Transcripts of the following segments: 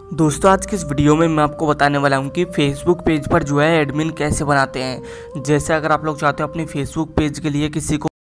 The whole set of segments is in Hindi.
दोस्तों आज की इस वीडियो में मैं आपको बताने वाला हूं कि फेसबुक पेज पर जो है एडमिन कैसे बनाते हैं। जैसे अगर आप लोग चाहते हो अपनी फेसबुक पेज के लिए किसी को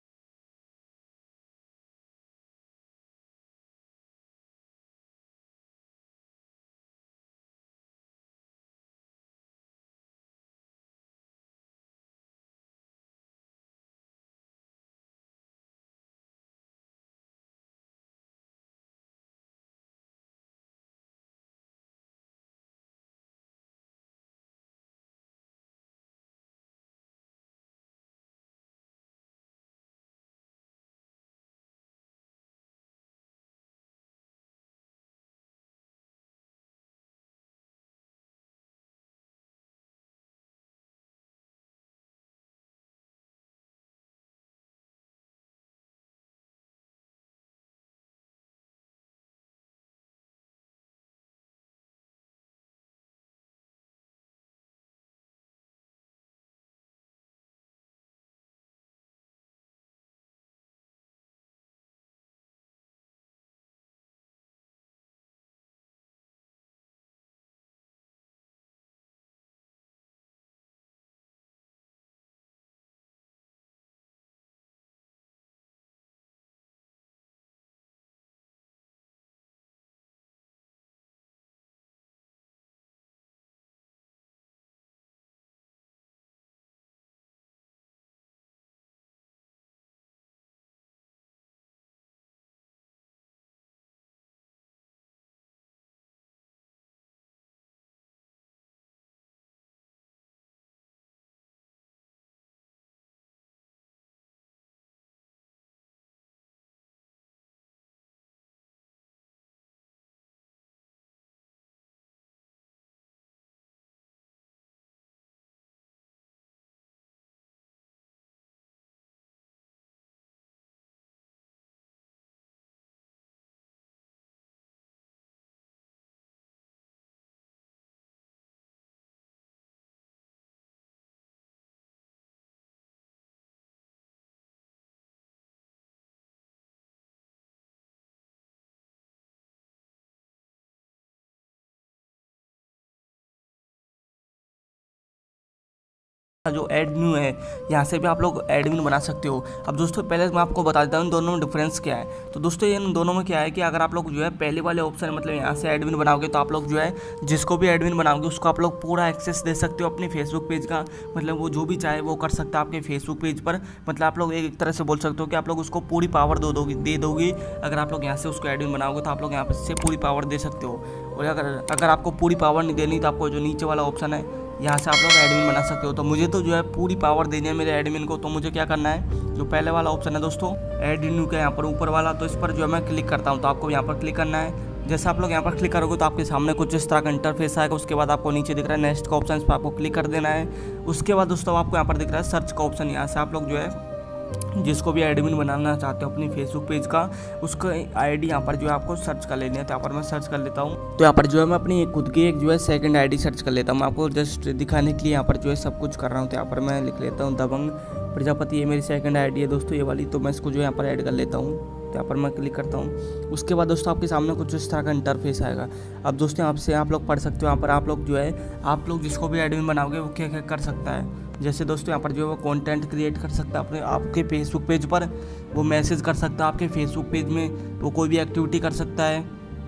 जो एडमिन है यहाँ से भी आप लोग एडमिन बना सकते हो। अब दोस्तों पहले मैं आपको बता देता हूँ दोनों में डिफरेंस क्या है। तो दोस्तों इन दोनों में क्या है कि अगर आप लोग जो है पहले वाले ऑप्शन मतलब यहाँ से एडमिन बनाओगे तो आप लोग जो है जिसको भी एडमिन बनाओगे उसको आप लोग पूरा एक्सेस दे सकते हो अपनी फेसबुक पेज का। मतलब वो जो भी चाहे वो कर सकता है आपके फेसबुक पेज पर। मतलब आप लोग एक तरह से बोल सकते हो कि आप लोग उसको पूरी पावर दे दोगे। अगर आप लोग यहाँ से उसको एडमिन बनाओगे तो आप लोग यहाँ से पूरी पावर दे सकते हो। और अगर आपको पूरी पावर नहीं देनी तो आपको जो नीचे वाला ऑप्शन है यहाँ से आप लोग एडमिन बना सकते हो। तो मुझे तो जो है पूरी पावर देनी है मेरे एडमिन को। तो मुझे क्या करना है, जो पहले वाला ऑप्शन है दोस्तों एडमिन का यहाँ पर ऊपर वाला, तो इस पर जो है मैं क्लिक करता हूँ। तो आपको यहाँ पर क्लिक करना है। जैसे आप लोग यहाँ पर क्लिक करोगे तो आपके सामने कुछ इस तरह का इंटरफेस आएगा। उसके बाद आपको नीचे दिख रहा है नेक्स्ट का ऑप्शन, इस पर आपको क्लिक कर देना है। उसके बाद दोस्तों आपको यहाँ पर दिख रहा है सर्च का ऑप्शन। यहाँ से आप लोग जो है जिसको भी एडमिन बनाना चाहते हो अपनी फेसबुक पेज का, उसका आईडी यहाँ पर जो है आपको सर्च कर लेनी है। तो यहाँ पर मैं सर्च कर लेता हूँ। तो यहाँ पर जो है मैं अपनी खुद की एक जो है सेकंड आईडी सर्च कर लेता हूँ। मैं आपको जस्ट दिखाने के लिए यहाँ पर जो है सब कुछ कर रहा हूँ। तो यहाँ पर मैं लिख लेता हूँ दबंग प्रजापति, ये मेरी सेकंड आईडी है दोस्तों, ये वाली। तो मैं इसको जो यहाँ पर ऐड कर लेता हूँ। तो यहाँ पर मैं क्लिक करता हूँ। उसके बाद दोस्तों आपके सामने कुछ इस तरह का इंटरफेस आएगा। अब दोस्तों आपसे आप लोग पढ़ सकते हो। यहाँ पर आप लोग जो है आप लोग जिसको भी एडमिन बनाओगे वो क्या क्या कर सकता है। जैसे दोस्तों यहाँ पर जो है वो कंटेंट क्रिएट कर सकता है अपने आपके फेसबुक पेज पर। वो मैसेज कर सकता है आपके फेसबुक पेज में। वो कोई भी एक्टिविटी कर सकता है।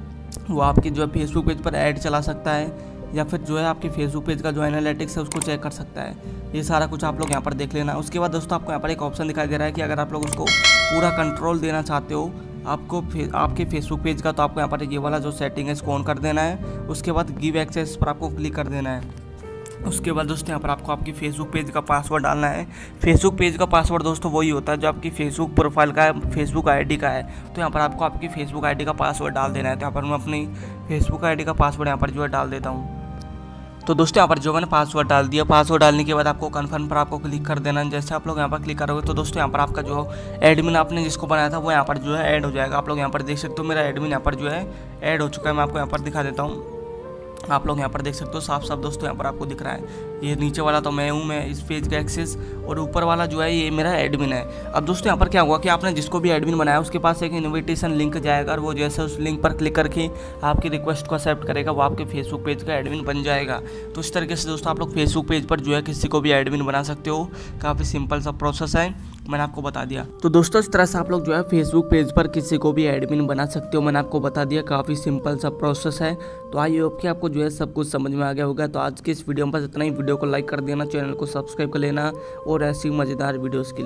वो आपके जो है फेसबुक पेज पर ऐड चला सकता है, या फिर जो है आपके फेसबुक पेज का जो एनालिटिक्स है उसको चेक कर सकता है। ये सारा कुछ आप लोग यहाँ पर देख लेना। उसके बाद दोस्तों आपको यहाँ पर एक ऑप्शन दिखाई दे रहा है कि अगर आप लोग उसको पूरा कंट्रोल देना चाहते हो आपके फेसबुक पेज का, तो आपको यहाँ पर ये वाला जो सेटिंग है इसको ऑन कर देना है। उसके बाद गिव एक्सेस पर आपको क्लिक कर देना है। उसके बाद दोस्तों यहाँ पर आपको आपकी फेसबुक पेज का पासवर्ड डालना है। फेसबुक पेज का पासवर्ड दोस्तों वही होता है जो आपकी फेसबुक प्रोफाइल का है, फेसबुक आईडी का है। तो यहाँ पर आपको आपकी फेसबुक आईडी का पासवर्ड डाल देना है। तो यहाँ पर मैं अपनी फेसबुक आईडी का पासवर्ड यहाँ पर जो है डाल देता हूँ। तो दोस्तों यहाँ पर जो मैंने पासवर्ड डाल दिया, पासवर्ड डालने के बाद आपको कन्फर्म पर आपको क्लिक कर देना है। जैसे आप लोग यहाँ पर क्लिक करोगे तो दोस्तों यहाँ पर आपका जो एडमिन आपने जिसको बनाया था वो यहाँ पर जो है ऐड हो जाएगा। आप लोग यहाँ पर देख सकते हो मेरा एडमिन यहाँ पर जो है ऐड हो चुका है। मैं आपको यहाँ पर दिखा देता हूँ। आप लोग यहाँ पर देख सकते हो साफ साफ दोस्तों, यहाँ पर आपको दिख रहा है ये नीचे वाला तो मैं हूँ, मैं इस पेज का एक्सेस, और ऊपर वाला जो है ये मेरा एडमिन है। अब दोस्तों यहाँ पर क्या हुआ कि आपने जिसको भी एडमिन बनाया उसके पास एक इनविटेशन लिंक जाएगा, और वो जैसे उस लिंक पर क्लिक करके आपकी रिक्वेस्ट को एक्सेप्ट करेगा वो आपके फेसबुक पेज का एडमिन बन जाएगा। तो इस तरीके से दोस्तों आप लोग फेसबुक पेज पर जो है किसी को भी एडमिन बना सकते हो। काफ़ी सिंपल सा प्रोसेस है, मैंने आपको बता दिया। तो दोस्तों इस तरह से आप लोग जो है फेसबुक पेज पर किसी को भी एडमिन बना सकते हो, मैंने आपको बता दिया। काफ़ी सिंपल सा प्रोसेस है। तो आई होप कि आपको जो है सब कुछ समझ में आ गया होगा। तो आज की इस वीडियो में बस इतना ही। वीडियो को लाइक कर देना, चैनल को सब्सक्राइब कर लेना और ऐसी मज़ेदार वीडियोज़ के लिए।